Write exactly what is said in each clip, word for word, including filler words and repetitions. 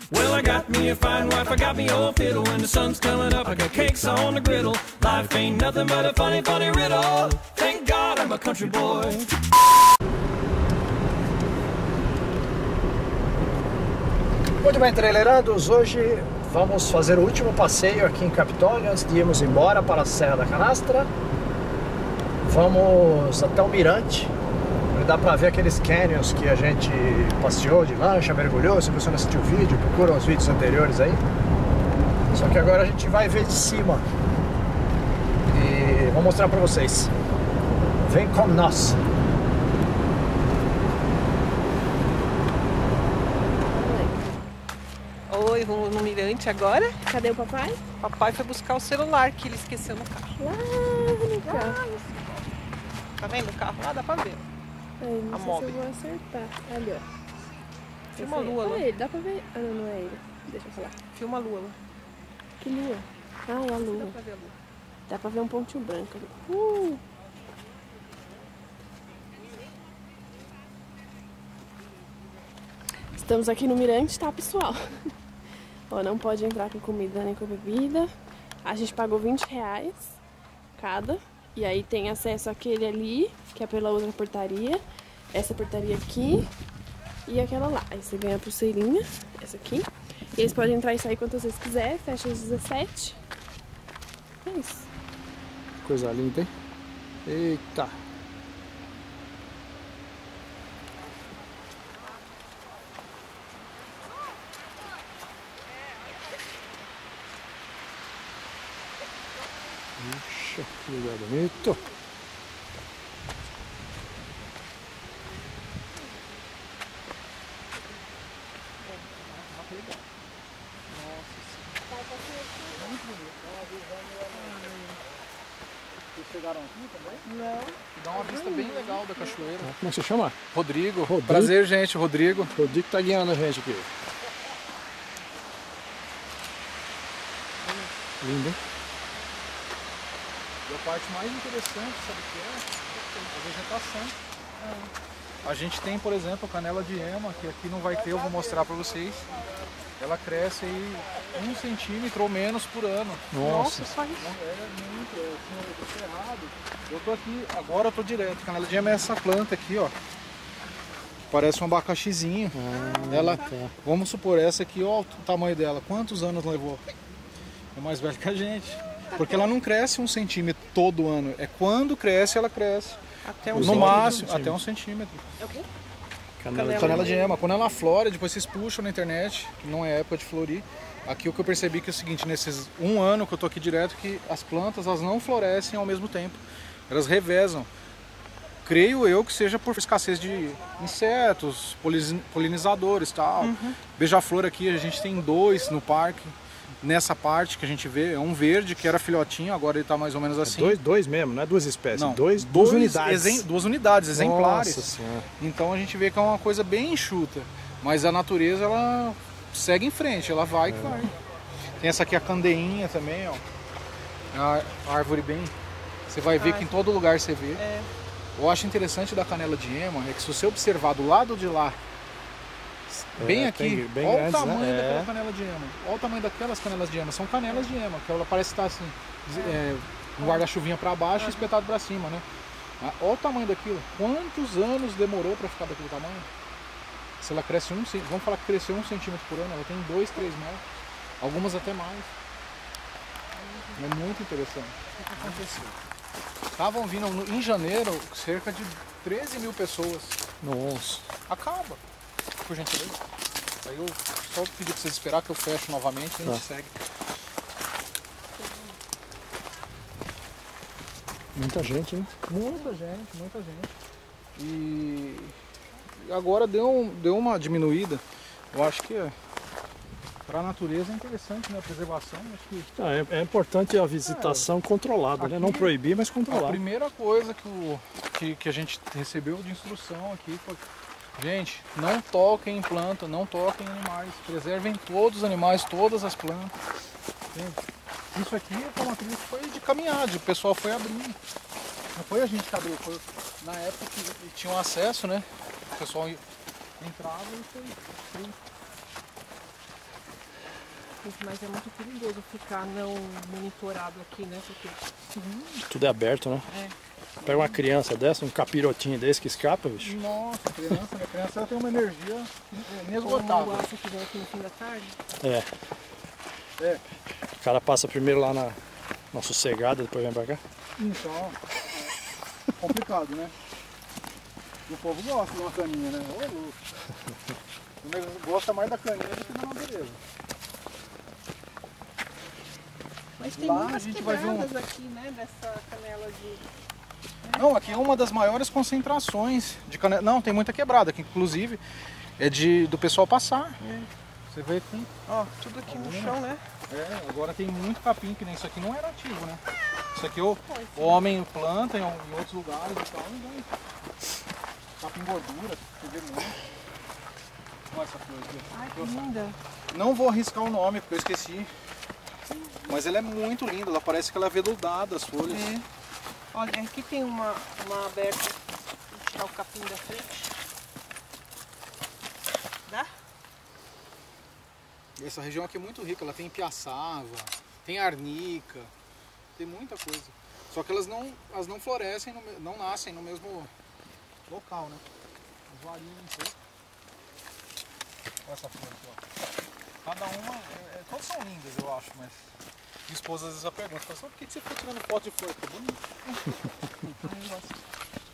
Well, I got me a fine wife, I got me old fiddle. When the sun's coming up, I got cakes on the griddle. Life ain't nothing but a funny, funny riddle. Thank God I'm a country boy. Muito bem, trailerandos, hoje vamos fazer o último passeio aqui em Capitólio antes de irmos embora para a Serra da Canastra. Vamos até o Mirante, onde dá para ver aqueles canyons que a gente passeou de lancha, mergulhou. Se você não assistiu o vídeo, procura os vídeos anteriores aí. Só que agora a gente vai ver de cima e vou mostrar para vocês. Vem com nós! Oi, vamos no Mirante agora. Cadê o papai? Papai foi buscar o celular que ele esqueceu no carro. Lá no carro. Tá vendo o carro lá? Dá pra ver. Ai, não A sei Mob. se eu vou acertar. Ali, ó. Filma a Esse aí. lua lá. Olha ele, dá pra ver? Ah, não, não é ele. Deixa eu falar. Filma a lua lá. Que lua? Ah, é a Dá lua. pra ver a lua. Dá pra ver um pontinho branco ali. Uh! Estamos aqui no Mirante, tá, pessoal? Ó, não pode entrar com comida nem com bebida. A gente pagou vinte reais cada. E aí tem acesso àquele ali, que é pela outra portaria. Essa portaria aqui e aquela lá. Aí você ganha a pulseirinha, essa aqui. E eles podem entrar e sair quantas vezes quiser, fecha às dezessete. É isso. Coisa linda, hein? Eita! Puxa, que lugar bonito! Vocês chegaram aqui também? Não. Dá uma vista bem legal da cachoeira. Como é que você chama? Rodrigo. Rodrigo. Prazer, gente. Rodrigo. O Dick tá guiando a gente aqui. Lindo, hein? E a parte mais interessante, sabe o que é? A vegetação. A gente tem, por exemplo, a canela de ema, que aqui não vai ter, eu vou mostrar pra vocês. Ela cresce aí um centímetro ou menos por ano. Nossa. Só isso. É muito, eu tinha- eu tô errado. Eu tô aqui, agora eu tô direto. Canela de ema é essa planta aqui, ó. Parece um abacaxizinho. Ah, Ela, tá. vamos supor, essa aqui, ó, o tamanho dela. Quantos anos levou? É mais velho que a gente. Porque ela não cresce um centímetro todo ano. É quando cresce, ela cresce. Até um No centímetro. máximo, até um centímetro. É o quê? Canela, Canela de ema. Quando ela flora, depois vocês puxam na internet, que não é época de florir. Aqui o que eu percebi que é o seguinte, nesses um ano que eu tô aqui direto, que as plantas elas não florescem ao mesmo tempo. Elas revezam. Creio eu que seja por escassez de insetos, polin- polinizadores e tal. Uhum. Beija-flor aqui, a gente tem dois no parque. Nessa parte que a gente vê, é um verde que era filhotinho, agora ele tá mais ou menos assim. Dois, dois mesmo, não é duas espécies. Não, dois, duas unidades. exem- duas unidades, exemplares. Nossa Senhora. Então a gente vê que é uma coisa bem enxuta. Mas a natureza, ela segue em frente, ela vai que vai. Tem essa aqui, a candeinha também, ó. É a árvore bem... Você vai ver Ai. que em todo lugar você vê. É. Eu acho interessante da canela de ema é que se você observar do lado de lá, bem É, aqui, tem bem olha grandes, o tamanho né? daquela É. canela de ema. Olha o tamanho daquelas canelas de ema. São canelas de ema, que ela parece estar assim, é, um guarda-chuvinha para baixo e espetado para cima, né? Ah, olha o tamanho daquilo. Quantos anos demorou para ficar daquele tamanho? Se ela cresce um centímetro, vamos falar que cresceu um centímetro por ano, ela tem dois, três metros. Algumas até mais. É muito interessante. O que aconteceu? Estavam vindo no- em janeiro cerca de treze mil pessoas. Nossa. Acaba, por gentileza. Aí eu só pedir pra vocês esperar que eu fecho novamente e a gente Tá. segue. Muita gente, hein? Muita gente, muita gente. E agora deu, um- deu uma diminuída. Eu acho que é, para a natureza é interessante, né? A preservação. Acho que Ah, é, é importante a visitação controlada, né? aqui- Não proibir, mas a controlar. primeira coisa que, o, que, que a gente recebeu de instrução aqui foi: gente, não toquem em planta, não toquem em animais, preservem todos os animais, todas as plantas. Gente, isso aqui foi uma coisa que foi de caminhada, o pessoal foi abrindo. Não foi a gente que abriu, foi na época que tinham acesso, né? O pessoal entrava e foi. foi. Mas é muito perigoso ficar não monitorado aqui, né? Porque Tudo é aberto, né? é. Pega uma criança dessa, um capirotinho desse que escapa, bicho. Nossa, criança, né? Criança ela tem uma energia Como inesgotável. o aço que vem aqui no fim da tarde. É. É, O cara passa primeiro lá na, na sossegada, depois vem pra cá. então, complicado, né? E o povo gosta de uma caninha, né? Ô, louco. O nego gosta mais da caninha do que da natureza. Mas tem Lá muitas a gente vai ver um- quebradas aqui, né? Dessa canela de... Não, aqui é uma das maiores concentrações de canela. Não, tem muita quebrada, que inclusive é de, do pessoal passar. Você vê que tem. Ó, tudo aqui no chão, né? É, agora tem muito capim, que nem isso aqui não era ativo, né? Isso aqui o, o homem planta em, em outros lugares e tal, e daí. Capim gordura, você vê muito. Olha essa flor aqui. Ai, que linda. Não vou arriscar o nome, porque eu esqueci. Mas ela é muito linda, ela parece que ela é veludada, as folhas. É. Olha, aqui tem uma, uma aberta. Vou tirar o capim da frente. Dá? Essa região aqui é muito rica, ela tem piaçava, tem arnica, tem muita coisa. Só que elas não, elas não florescem, no, não nascem no mesmo local, né? As varinhas, não sei. Olha essa flor aqui, ó. Cada uma, é, é, todas são lindas, eu acho, mas minha esposa às vezes a pergunta, fala, por que que você fica tirando foto de flor? Tá bonito. Ai, eu gosto.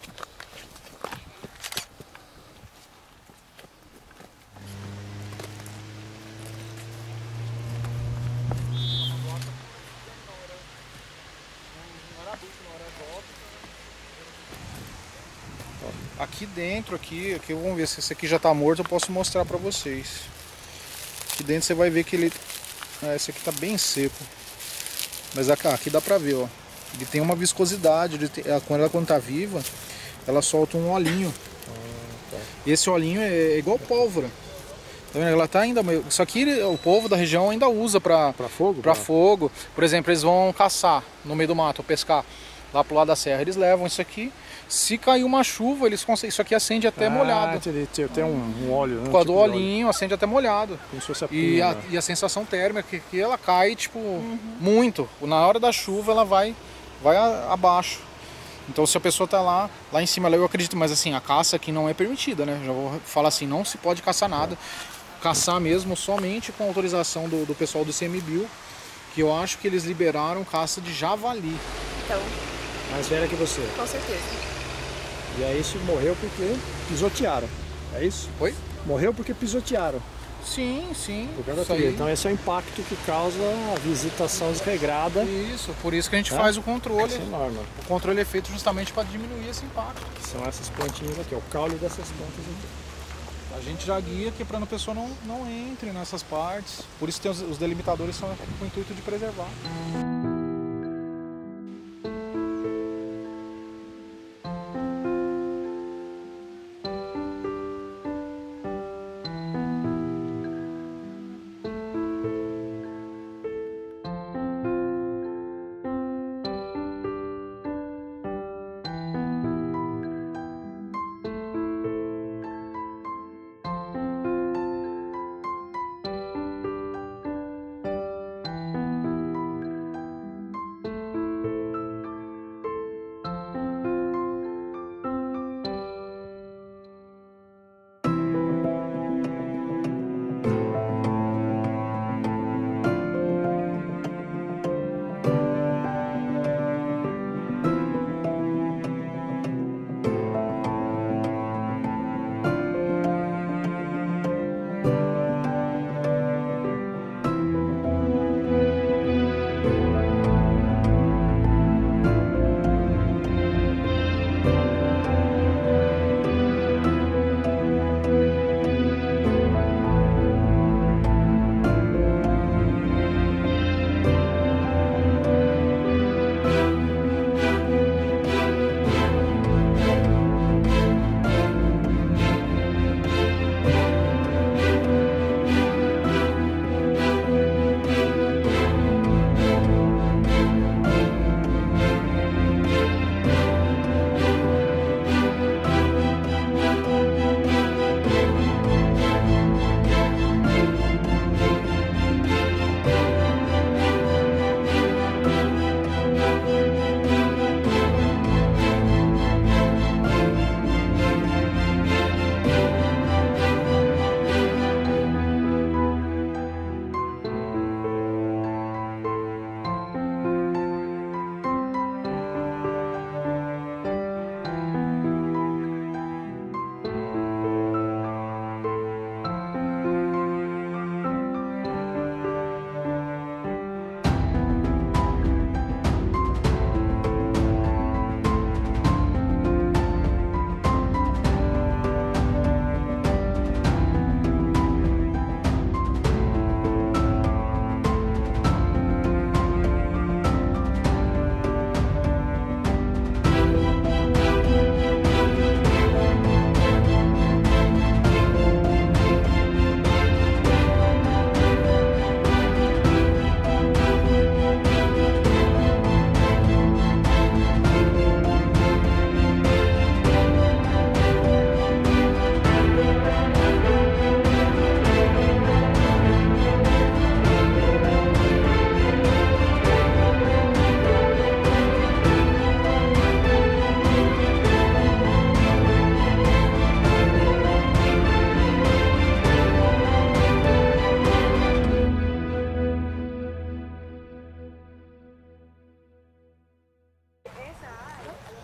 Aqui dentro, aqui, aqui vamos ver se esse aqui já tá morto, eu posso mostrar pra vocês. Aqui dentro você vai ver que ele, é, esse aqui tá bem seco. Mas aqui, aqui dá pra ver, ó. Ele tem uma viscosidade, ele tem, quando ela quando tá viva, ela solta um olhinho. E esse olhinho é igual pólvora. Tá vendo? Ela tá ainda meio... Isso aqui o povo da região ainda usa pra, Pra fogo? pra fogo. Por exemplo, eles vão caçar no meio do mato, ou pescar lá pro lado da serra. Eles levam isso aqui. Se cair uma chuva, eles conseguem. Isso aqui acende até Ah, molhado. Tem, tem, tem um, um óleo, né? Por causa do Tipo de óleo. olhinho, acende até molhado. Como se fosse a E pinga. a, e a sensação térmica que, que ela cai, tipo, muito. Na hora da chuva ela vai, vai a- abaixo. Então se a pessoa tá lá, lá em cima, eu acredito, mas assim, a caça aqui não é permitida, né? Já vou falar assim, não se pode caçar nada. Caçar mesmo somente com autorização do, do pessoal do ICMBio, que eu acho que eles liberaram caça de javali. Então, Mais velha que você. com certeza. E aí isso morreu porque pisotearam. É isso? Oi? Morreu porque pisotearam. Sim, sim. Por causa da Isso aí. trilha. Então esse é o impacto que causa a visitação desregrada. Isso, por isso que a gente É? faz o controle. Isso é enorme. O controle é feito justamente para diminuir esse impacto. Que são essas plantinhas aqui, ó, o caule dessas plantas aqui. A gente já guia aqui para a pessoa não, não entre nessas partes. Por isso tem os, os delimitadores são com o intuito de preservar.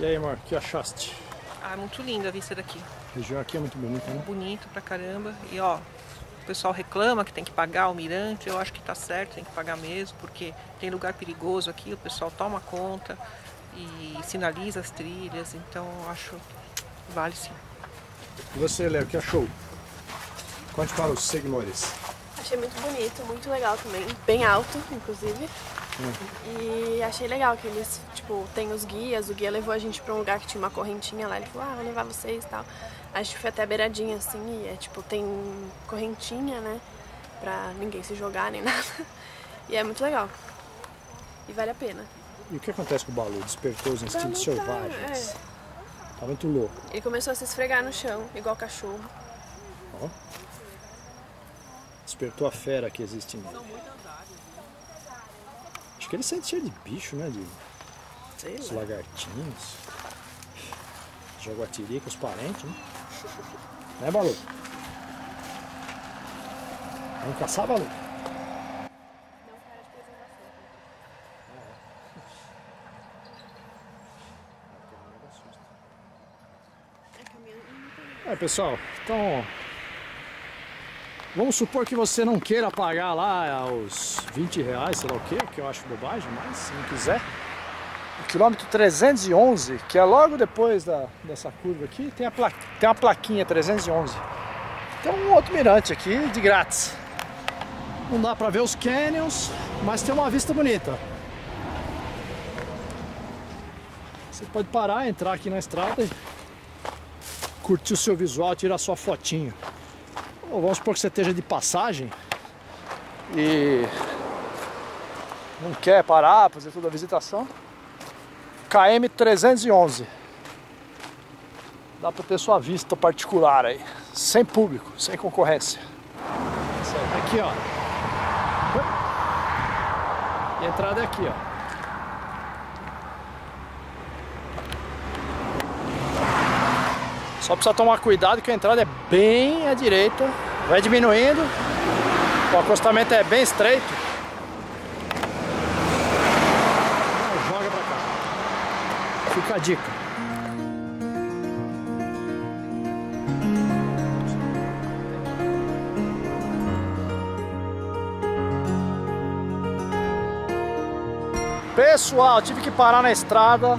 E aí, amor, o que achaste? Ah, é muito linda a vista daqui. A região aqui é muito bonita, né? Bonito pra caramba. E ó, o pessoal reclama que tem que pagar o mirante. Eu acho que tá certo, tem que pagar mesmo, porque tem lugar perigoso aqui, o pessoal toma conta e sinaliza as trilhas. Então eu acho que vale sim. E você, Léo, o que achou? Conte para os seguidores. Achei muito bonito, muito legal também. Bem alto, inclusive. Hum. E achei legal que eles, tipo, tem os guias. O guia levou a gente pra um lugar que tinha uma correntinha lá. Ele falou, ah, vou levar vocês e tal. A gente foi até a beiradinha, assim, e é, tipo, tem correntinha, né? Pra ninguém se jogar nem nada. E é muito legal. E vale a pena. E o que acontece com o Balu? Despertou os instintos Balu tá, selvagens. é. Tá muito louco. Ele começou a se esfregar no chão, igual cachorro. Ó. Despertou a fera que existe nele. Acho que ele sente cheio de bicho, né? De Sei os lá. lagartinhos. Jaguatirica, os parentes, né? Né, Balu? Vamos caçar, Balu? É, pessoal, então vamos supor que você não queira pagar lá os vinte reais, sei lá o que, que eu acho bobagem, mas se não quiser. O quilômetro trezentos e onze, que é logo depois da, dessa curva aqui, tem, a pla, tem uma plaquinha trezentos e onze. Tem um outro mirante aqui de grátis. Não dá pra ver os canyons, mas tem uma vista bonita. Você pode parar, entrar aqui na estrada e curtir o seu visual, tirar sua fotinho. Ou vamos supor que você esteja de passagem e não quer parar, fazer toda a visitação. K M trezentos e onze. Dá para ter sua vista particular aí, sem público, sem concorrência. Aqui, ó. E a entrada é aqui, ó. Só precisa tomar cuidado que a entrada é bem à direita, vai diminuindo, o acostamento é bem estreito. Joga pra cá. Fica a dica. Pessoal, tive que parar na estrada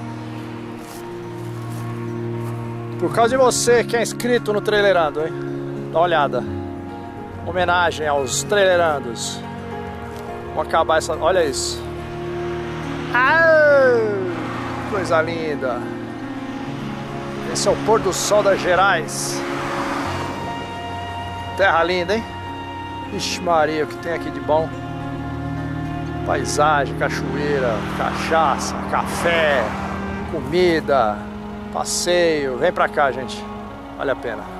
por causa de você que é inscrito no Trailerando, hein? Dá uma olhada. Homenagem aos trailerandos. Vamos acabar essa... Olha isso. Ah, coisa linda. Esse é o pôr do sol das Gerais. Terra linda, hein? Ixi Maria, o que tem aqui de bom. Paisagem, cachoeira, cachaça, café, comida, passeio. Vem pra cá, gente. Vale a pena.